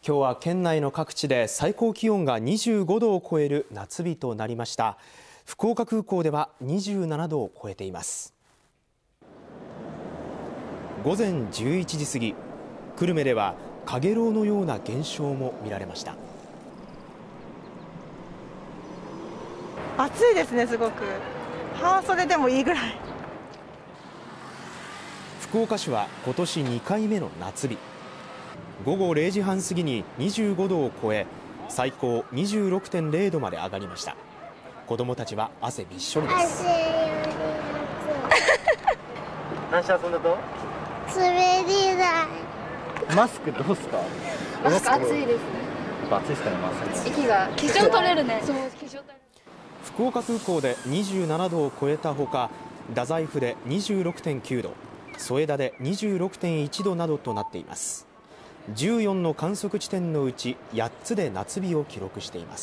今日は県内の各地で最高気温が25度を超える夏日となりました。福岡空港では27度を超えています。午前11時過ぎ、久留米ではかげろうのような現象も見られました。 暑いですね。すごく半袖でもいいぐらい。 福岡市は今年2回目の夏日。午後0時半過ぎに25度を超え、最高26.0 度まで上がりました。子どもたちは汗びっしょりです。 何し遊んだと？ 滑り台。 マスクどうすか？ マスク暑いですね。 暑いですかね、マスク。 息が化粧取れるね。そう、化粧取れる。 福岡空港で27度を超えたほか、太宰府で 26.9 度、添田で 26.1 度などとなっています。14の観測地点のうち8つで夏日を記録しています。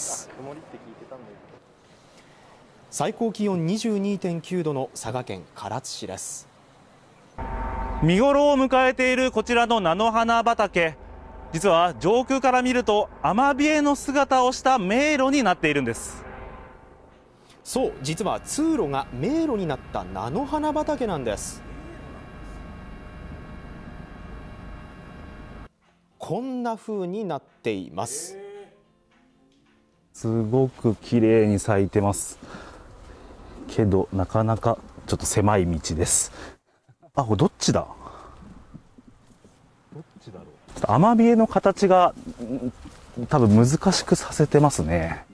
最高気温 22.9 度の佐賀県唐津市です。 見頃を迎えているこちらの菜の花畑、実は上空から見るとアマビエの姿をした迷路になっているんです。 そう、実は通路が迷路になった菜の花畑なんです。こんな風になっています。 すごく綺麗に咲いてますけど、なかなかちょっと狭い道です。あ、これどっちだ？どっちだろう。ちょっとアマビエの形が多分難しくさせてますね。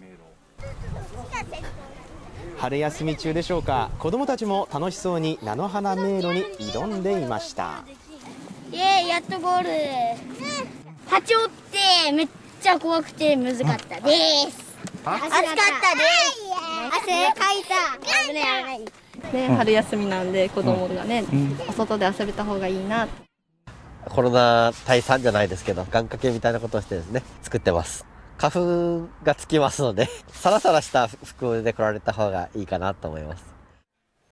春休み中でしょうか、子どもたちも楽しそうに菜の花迷路に挑んでいました。 やっとゴール。ハチョウってめっちゃ怖くて難かったです。暑かったです。汗かいた。危ない危ない。 春休みなんで子供がね、お外で遊べた方がいいな。 コロナ対策じゃないですけど、願掛けみたいなことをしてですね、作ってます。花粉がつきますので、サラサラした服で来られた方がいいかなと思います。